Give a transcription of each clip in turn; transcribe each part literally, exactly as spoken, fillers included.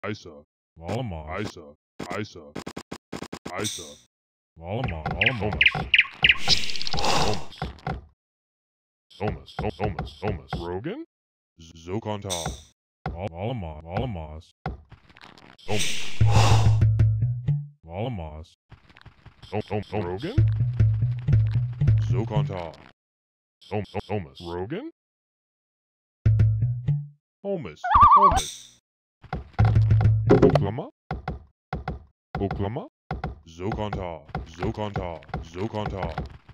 Isa, Wallamas, Isa, Isa, Isa, Wallama, Wallamas, Somas, Somas, Somas, Somas, Rogan, Zokonta, Wallama, Wallamas, Somas, Wallamas, Som, Som, Som, Rogan, Zokonta, Som, Som, Somas, Rogan, Homus, Homus, Oklama, Oklama, Zokonta, Zokonta, Zokonta,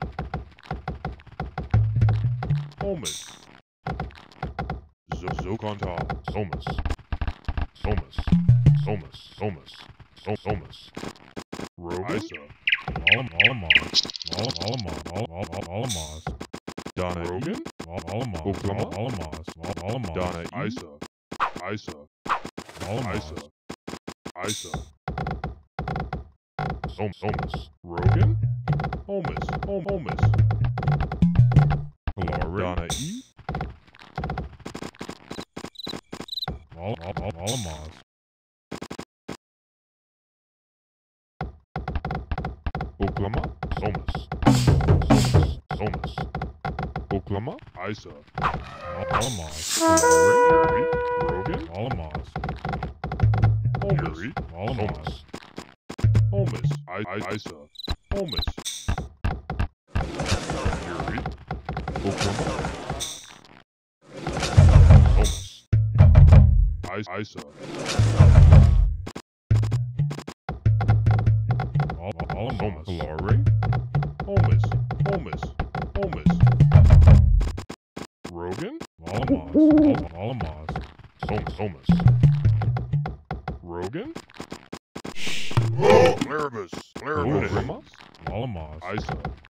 Homus, Zo, Zokonta, Somas, Somas, Somas, Somas, Som, Somas, Rogan, Isa, Wallam, Wallamas, Wallamas, Wallamas, Donna, Rogan, Wallamas, Oklama, Wallamas, Wallamas, Donna, Isa, Isa, Wallamas, Isa, Isa, Som, Somas, Rogan, Homus, Hom, Homus, Glory, Donna E, Wallamas, Oklama, Somas, Somas, Somas, Oklama, Isa, Wallamas, Glory, Rogan, Wallamas, Homus, Wallamas, Homus, I, I, Isa, Homus, Yuri, Oklama, Homus, I, Isa, Wallamas, Glory, Homus, Homus, Homus, Rogan, Wallamas, Wallamas, Som, Somas, Rogan, Larabus, Larabus, Wallamas, Isa,